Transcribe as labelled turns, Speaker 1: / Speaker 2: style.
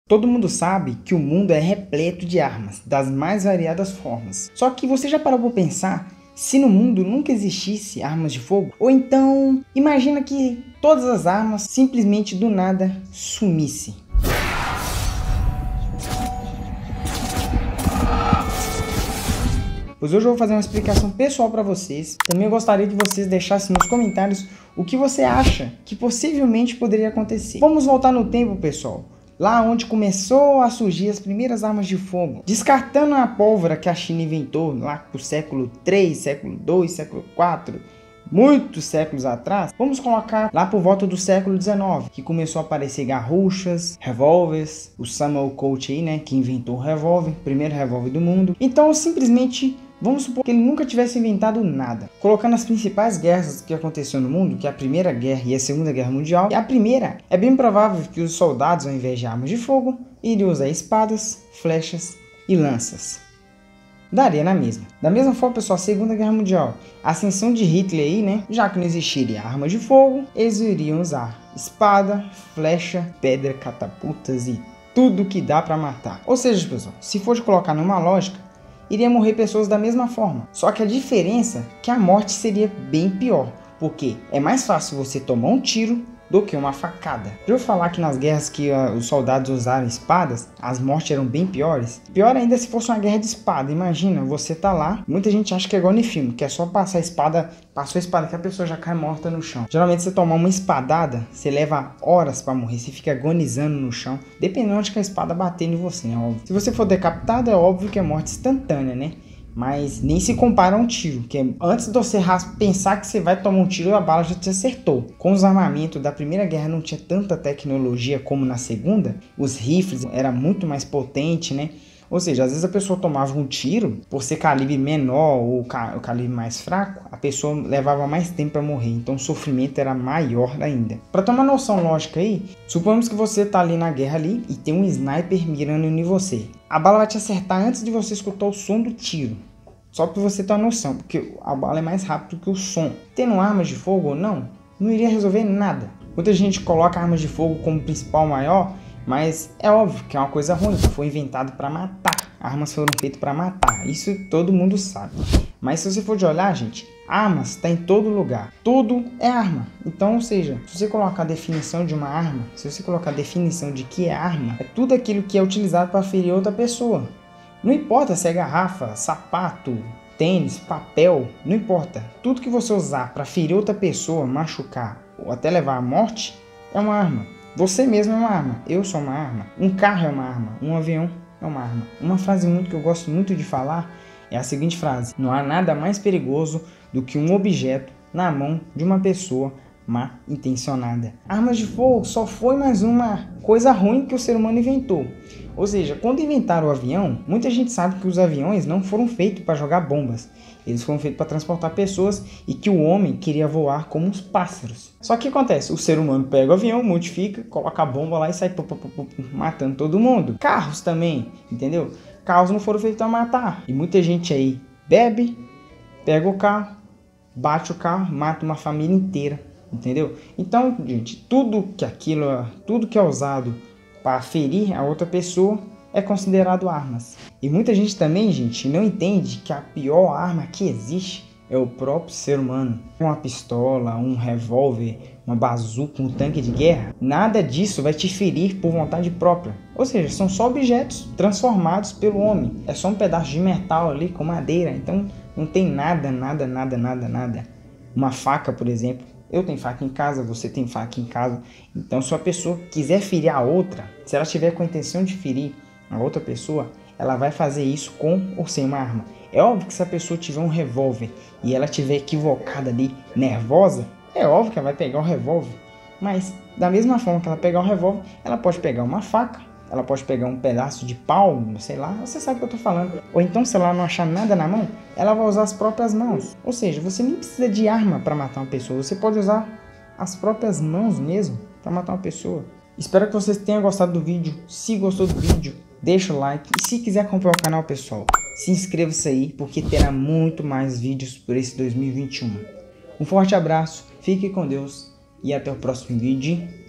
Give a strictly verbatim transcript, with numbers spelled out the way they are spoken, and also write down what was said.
Speaker 1: Todo mundo sabe que o mundo é repleto de armas, das mais variadas formas. Só que você já parou para pensar se no mundo nunca existisse armas de fogo? Ou então, imagina que todas as armas simplesmente do nada sumissem. Pois hoje eu vou fazer uma explicação pessoal para vocês. Também eu gostaria que vocês deixassem nos comentários o que você acha que possivelmente poderia acontecer. Vamos voltar no tempo, pessoal. Lá onde começou a surgir as primeiras armas de fogo, descartando a pólvora que a China inventou lá pro século três, século dois, século quatro, muitos séculos atrás. Vamos colocar lá por volta do século dezenove, que começou a aparecer garruchas, revólveres, o Samuel Colt aí, né, que inventou o revólver, primeiro revólver do mundo. Então simplesmente vamos supor que ele nunca tivesse inventado nada. Colocando as principais guerras que aconteceu no mundo, que é a Primeira Guerra e a Segunda Guerra Mundial. E a primeira, é bem provável que os soldados, ao invés de armas de fogo, iriam usar espadas, flechas e lanças. Daria na mesma. Da mesma forma, pessoal, a Segunda Guerra Mundial, a ascensão de Hitler aí, né? Já que não existiria arma de fogo, eles iriam usar espada, flecha, pedra, catapultas e tudo que dá para matar. Ou seja, pessoal, se for de colocar numa lógica, iria morrer pessoas da mesma forma. Só que a diferença é que a morte seria bem pior, porque é mais fácil você tomar um tiro do que uma facada. Já eu falar que nas guerras que uh, os soldados usaram espadas, as mortes eram bem piores. Pior ainda se fosse uma guerra de espada. Imagina, você tá lá, muita gente acha que é igual no filme, que é só passar a espada, passou a espada que a pessoa já cai morta no chão. Geralmente você tomar uma espadada, você leva horas para morrer, você fica agonizando no chão, dependendo de que a espada bater em você, né? Óbvio. Se você for decapitado, é óbvio que é morte instantânea, né? Mas nem se compara a um tiro, que antes de você pensar que você vai tomar um tiro, a bala já te acertou. Com os armamentos da Primeira Guerra não tinha tanta tecnologia como na Segunda, os rifles eram muito mais potentes, né? Ou seja, às vezes a pessoa tomava um tiro, por ser calibre menor ou ca o calibre mais fraco, a pessoa levava mais tempo para morrer, então o sofrimento era maior ainda. Para tomar noção lógica aí, suponhamos que você tá ali na guerra ali e tem um sniper mirando em você. A bala vai te acertar antes de você escutar o som do tiro. Só para você ter uma noção, porque a bala é mais rápida que o som. Tendo armas de fogo ou não, não iria resolver nada. Muita gente coloca armas de fogo como principal maior, mas é óbvio que é uma coisa ruim, foi inventado para matar. Armas foram feitas para matar, isso todo mundo sabe. Mas se você for de olhar, gente, armas está em todo lugar. Tudo é arma. Então, ou seja, se você colocar a definição de uma arma, se você colocar a definição de que é arma, é tudo aquilo que é utilizado para ferir outra pessoa. Não importa se é garrafa, sapato, tênis, papel, não importa. Tudo que você usar para ferir outra pessoa, machucar ou até levar à morte, é uma arma. Você mesmo é uma arma, eu sou uma arma, um carro é uma arma, um avião é uma arma. Uma frase muito que eu gosto muito de falar é a seguinte frase: não há nada mais perigoso do que um objeto na mão de uma pessoa mal intencionada. Armas de fogo só foi mais uma coisa ruim que o ser humano inventou. Ou seja, quando inventaram o avião, muita gente sabe que os aviões não foram feitos para jogar bombas. Eles foram feitos para transportar pessoas e que o homem queria voar como uns pássaros. Só que o que acontece? O ser humano pega o avião, modifica, coloca a bomba lá e sai pum, pum, pum, pum, matando todo mundo. Carros também, entendeu? Carros não foram feitos para matar. E muita gente aí bebe, pega o carro, bate o carro, mata uma família inteira. Entendeu? Então, gente, tudo que aquilo, tudo que é usado para ferir a outra pessoa é considerado armas. E muita gente também, gente, não entende que a pior arma que existe é o próprio ser humano. Uma pistola, um revólver, uma bazuca, um tanque de guerra, nada disso vai te ferir por vontade própria. Ou seja, são só objetos transformados pelo homem. É só um pedaço de metal ali com madeira. Então, não tem nada, nada, nada, nada, nada. Uma faca, por exemplo. Eu tenho faca em casa, você tem faca em casa. Então, se a pessoa quiser ferir a outra, se ela tiver com a intenção de ferir a outra pessoa, ela vai fazer isso com ou sem uma arma. É óbvio que se a pessoa tiver um revólver e ela tiver equivocada ali, nervosa, é óbvio que ela vai pegar o revólver. Mas, da mesma forma que ela pegar o revólver, ela pode pegar uma faca, ela pode pegar um pedaço de pau, sei lá, você sabe o que eu tô falando. Ou então, se ela não achar nada na mão, ela vai usar as próprias mãos. Ou seja, você nem precisa de arma para matar uma pessoa, você pode usar as próprias mãos mesmo para matar uma pessoa. Espero que vocês tenham gostado do vídeo. Se gostou do vídeo, deixa o like. E se quiser acompanhar o canal, pessoal, se inscreva-se aí, porque terá muito mais vídeos por esse dois mil e vinte e um. Um forte abraço, fique com Deus e até o próximo vídeo.